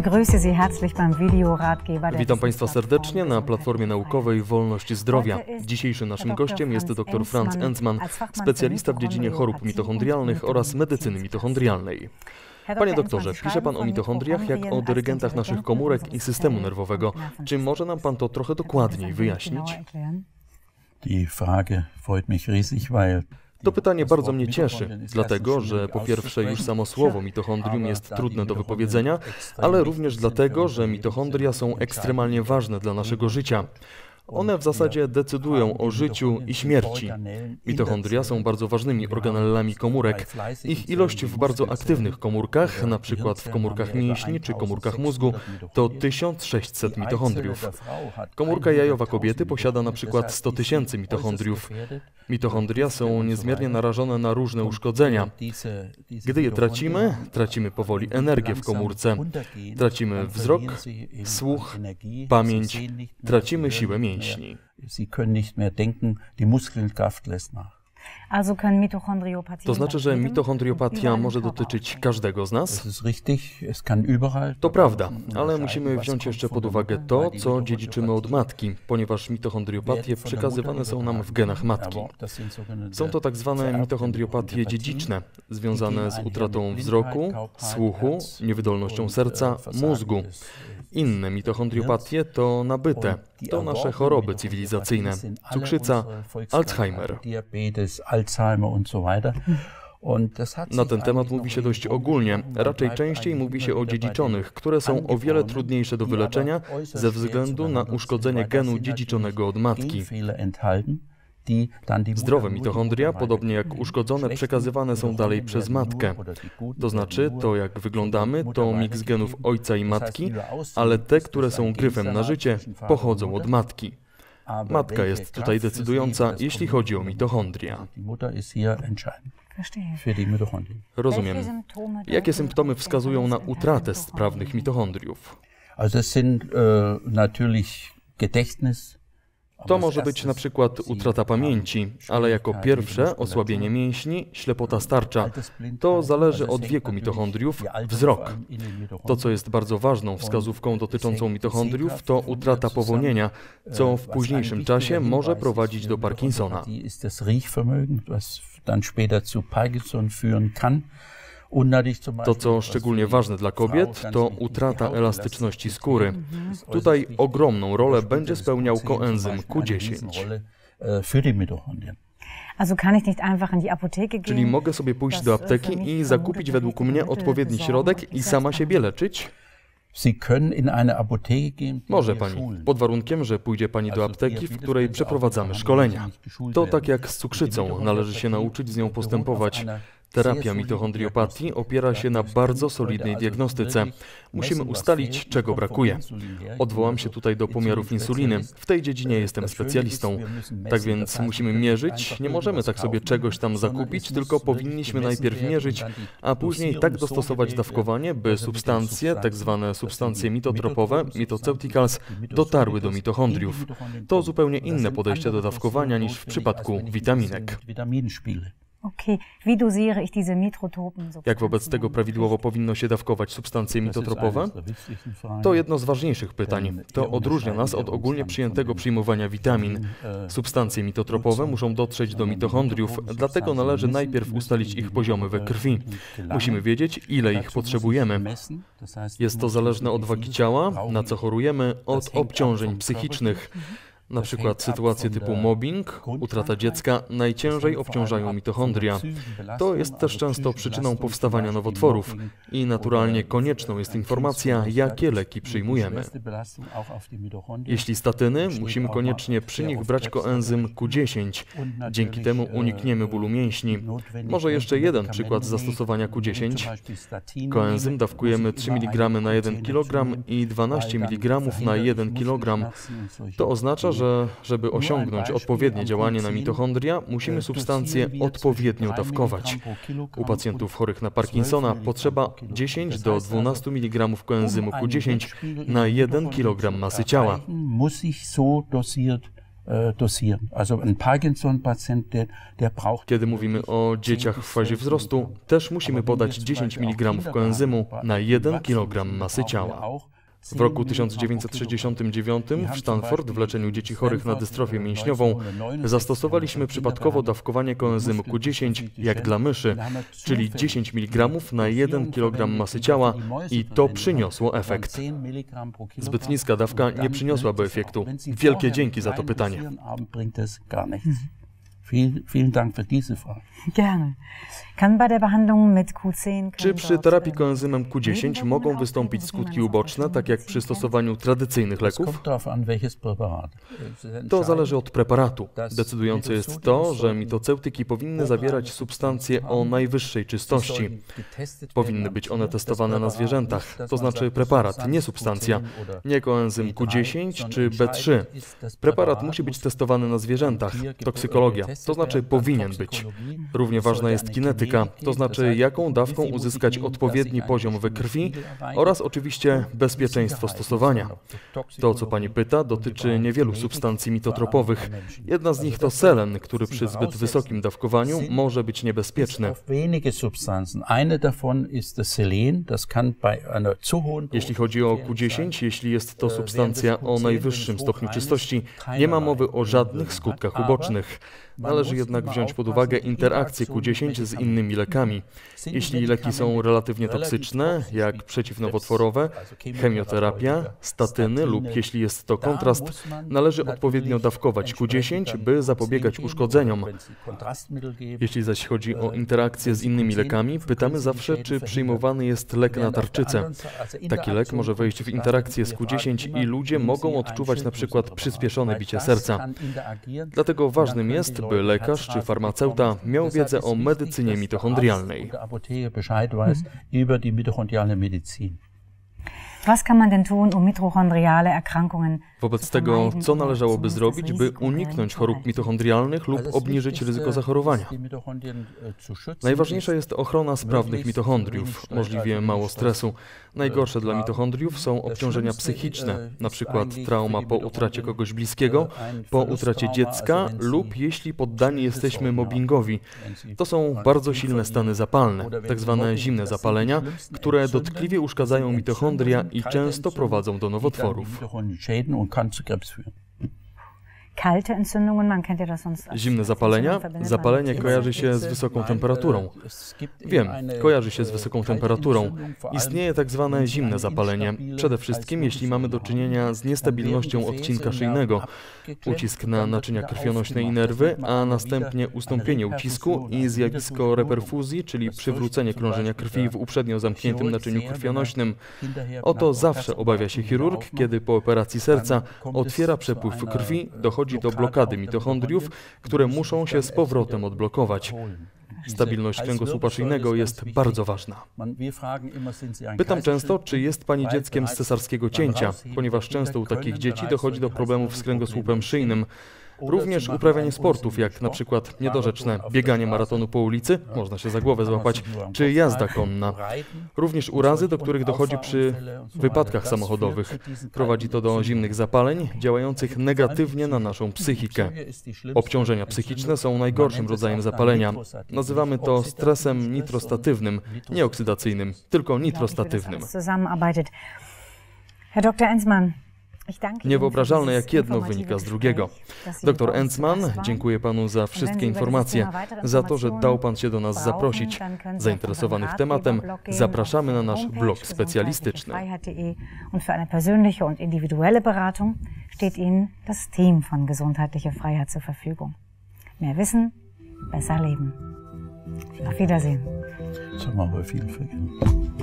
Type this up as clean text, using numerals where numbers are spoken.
begrüße Sie herzlich beim Videoratgeber. Witam Państwa serdecznie na Platformie Naukowej Wolność Zdrowia. Dzisiejszym naszym gościem jest dr Franz Enzmann, specjalista w dziedzinie chorób mitochondrialnych oraz medycyny mitochondrialnej. Panie doktorze, pisze Pan o mitochondriach jak o dyrygentach naszych komórek i systemu nerwowego. Czy może nam Pan to trochę dokładniej wyjaśnić? Die Frage freut mich riesig, weil To pytanie bardzo mnie cieszy, dlatego, że po pierwsze już samo słowo mitochondrium jest trudne do wypowiedzenia, ale również dlatego, że mitochondria są ekstremalnie ważne dla naszego życia. One w zasadzie decydują o życiu i śmierci. Mitochondria są bardzo ważnymi organellami komórek. Ich ilość w bardzo aktywnych komórkach, na przykład w komórkach mięśni czy komórkach mózgu, to 1600 mitochondriów. Komórka jajowa kobiety posiada na przykład 100 000 mitochondriów. Mitochondria są niezmiernie narażone na różne uszkodzenia. Gdy je tracimy, tracimy powoli energię w komórce. Tracimy wzrok, słuch, pamięć, tracimy siłę mięśni. Sie können nicht mehr denken, die Muskelkraft lässt nach. To znaczy, że mitochondriopatia może dotyczyć każdego z nas? To prawda, ale musimy wziąć jeszcze pod uwagę to, co dziedziczymy od matki, ponieważ mitochondriopatie przekazywane są nam w genach matki. Są to tak zwane mitochondriopatie dziedziczne, związane z utratą wzroku, słuchu, niewydolnością serca, mózgu. Inne mitochondriopatie to nabyte. To nasze choroby cywilizacyjne. Cukrzyca, Alzheimer. Na ten temat mówi się dość ogólnie. Raczej częściej mówi się o dziedziczonych, które są o wiele trudniejsze do wyleczenia ze względu na uszkodzenie genu dziedziczonego od matki. Zdrowe mitochondria, podobnie jak uszkodzone, przekazywane są dalej przez matkę. To znaczy, to jak wyglądamy, to miks genów ojca i matki, ale te, które są gryfem na życie, pochodzą od matki. Matka jest tutaj decydująca, jeśli chodzi o mitochondria. Rozumiem. Jakie symptomy wskazują na utratę sprawnych mitochondriów? To może być na przykład utrata pamięci, ale jako pierwsze osłabienie mięśni, ślepota starcza. To zależy od wieku mitochondriów, wzrok. To, co jest bardzo ważną wskazówką dotyczącą mitochondriów, to utrata powonienia, co w późniejszym czasie może prowadzić do Parkinsona. To, co szczególnie ważne dla kobiet, to utrata elastyczności skóry. Tutaj ogromną rolę będzie spełniał koenzym Q10. Czyli mogę sobie pójść do apteki i zakupić według mnie odpowiedni środek i sama siebie leczyć? Może Pani, pod warunkiem, że pójdzie Pani do apteki, w której przeprowadzamy szkolenia. To tak jak z cukrzycą, należy się nauczyć z nią postępować. Terapia mitochondriopatii opiera się na bardzo solidnej diagnostyce. Musimy ustalić, czego brakuje. Odwołam się tutaj do pomiarów insuliny. W tej dziedzinie jestem specjalistą. Tak więc musimy mierzyć. Nie możemy tak sobie czegoś tam zakupić, tylko powinniśmy najpierw mierzyć, a później tak dostosować dawkowanie, by substancje, tak zwane substancje mitotropowe, mitoceuticals, dotarły do mitochondriów. To zupełnie inne podejście do dawkowania niż w przypadku witaminek. Jak wobec tego prawidłowo powinno się dawkować substancje mitotropowe? To jedno z ważniejszych pytań. To odróżnia nas od ogólnie przyjętego przyjmowania witamin. Substancje mitotropowe muszą dotrzeć do mitochondriów, dlatego należy najpierw ustalić ich poziomy we krwi. Musimy wiedzieć, ile ich potrzebujemy. Jest to zależne od wagi ciała, na co chorujemy, od obciążeń psychicznych. Na przykład sytuacje typu mobbing, utrata dziecka najciężej obciążają mitochondria. To jest też często przyczyną powstawania nowotworów i naturalnie konieczną jest informacja, jakie leki przyjmujemy. Jeśli statyny, musimy koniecznie przy nich brać koenzym Q10. Dzięki temu unikniemy bólu mięśni. Może jeszcze jeden przykład zastosowania Q10. Koenzym dawkujemy 3 mg na 1 kg i 12 mg na 1 kg. To oznacza, że żeby osiągnąć odpowiednie działanie na mitochondria, musimy substancje odpowiednio dawkować. U pacjentów chorych na Parkinsona potrzeba 10 do 12 mg koenzymu Q10 na 1 kg masy ciała. Kiedy mówimy o dzieciach w fazie wzrostu, też musimy podać 10 mg koenzymu na 1 kg masy ciała. W roku 1969 w Stanford w leczeniu dzieci chorych na dystrofię mięśniową zastosowaliśmy przypadkowo dawkowanie koenzymu Q10 jak dla myszy, czyli 10 mg na 1 kg masy ciała i to przyniosło efekt. Zbyt niska dawka nie przyniosłaby efektu. Wielkie dzięki za to pytanie. Vielen Dank für diese Frage. Gerne. Kann bei der Behandlung mit Q10 Czy przy terapii koenzymem Q10 mogą wystąpić skutki uboczne, tak jak przy stosowaniu tradycyjnych leków? To zależy od preparatu. Decydujące jest to, że mitoceutyki powinny zawierać substancje o najwyższej czystości. Powinny być one testowane na zwierzętach, to znaczy preparat, nie substancja, nie koenzym Q10 czy B3. Preparat musi być testowany na zwierzętach, toksykologia, to znaczy powinien być. Równie ważna jest kinetyka, to znaczy jaką dawką uzyskać odpowiedni poziom we krwi oraz oczywiście bezpieczeństwo stosowania. To, o co pani pyta, dotyczy niewielu substancji mitotropowych. Jedna z nich to selen, który przy zbyt wysokim dawkowaniu może być niebezpieczny. Jeśli chodzi o Q10, jeśli jest to substancja o najwyższym stopniu czystości, nie ma mowy o żadnych skutkach ubocznych. Należy jednak wziąć pod uwagę interakcję Q10 z innymi lekami. Jeśli leki są relatywnie toksyczne, jak przeciwnowotworowe, chemioterapia, statyny lub jeśli jest to kontrast, należy odpowiednio dawkować Q10, by zapobiegać uszkodzeniom. Jeśli zaś chodzi o interakcję z innymi lekami, pytamy zawsze, czy przyjmowany jest lek na tarczycę. Taki lek może wejść w interakcję z Q10 i ludzie mogą odczuwać na przykład przyspieszone bicie serca. Dlatego ważnym jest, by lekarz czy farmaceuta miał wiedzę o medycynie mitochondrialnej. Was kann man denn tun, um mitochondriale Erkrankungen Wobec tego, co należałoby zrobić, by uniknąć chorób mitochondrialnych lub obniżyć ryzyko zachorowania? Najważniejsza jest ochrona sprawnych mitochondriów, możliwie mało stresu. Najgorsze dla mitochondriów są obciążenia psychiczne, np. trauma po utracie kogoś bliskiego, po utracie dziecka lub jeśli poddani jesteśmy mobbingowi. To są bardzo silne stany zapalne, tak zwane zimne zapalenia, które dotkliwie uszkadzają mitochondria i często prowadzą do nowotworów. Zimne zapalenia? Zapalenie kojarzy się z wysoką temperaturą. Wiem, kojarzy się z wysoką temperaturą. Istnieje tak zwane zimne zapalenie. Przede wszystkim, jeśli mamy do czynienia z niestabilnością odcinka szyjnego, ucisk na naczynia krwionośne i nerwy, a następnie ustąpienie ucisku i zjawisko reperfuzji, czyli przywrócenie krążenia krwi w uprzednio zamkniętym naczyniu krwionośnym. O to zawsze obawia się chirurg, kiedy po operacji serca otwiera przepływ krwi, dochodzi do blokady mitochondriów, które muszą się z powrotem odblokować. Stabilność kręgosłupa szyjnego jest bardzo ważna. Pytam często, czy jest pani dzieckiem z cesarskiego cięcia, ponieważ często u takich dzieci dochodzi do problemów z kręgosłupem szyjnym. Również uprawianie sportów, jak na przykład niedorzeczne bieganie maratonu po ulicy, można się za głowę złapać, czy jazda konna. Również urazy, do których dochodzi przy wypadkach samochodowych. Prowadzi to do zimnych zapaleń, działających negatywnie na naszą psychikę. Obciążenia psychiczne są najgorszym rodzajem zapalenia. Nazywamy to stresem nitrostatywnym, nie oksydacyjnym, tylko nitrostatywnym. Herr Dr. Enzmann, Niewyobrażalne, jak jedno wynika z drugiego. Dr Enzmann, dziękuję panu za wszystkie informacje, za to, że dał pan się do nas zaprosić. Zainteresowanych tematem zapraszamy na nasz blog specjalistyczny. Und für eine persönliche und individuelle Beratung steht Ihnen das Team von Gesundheitliche Freiheit zur Verfügung. Mehr Wissen, besser leben. Auf Wiedersehen. Das haben wir aber viel vergessen.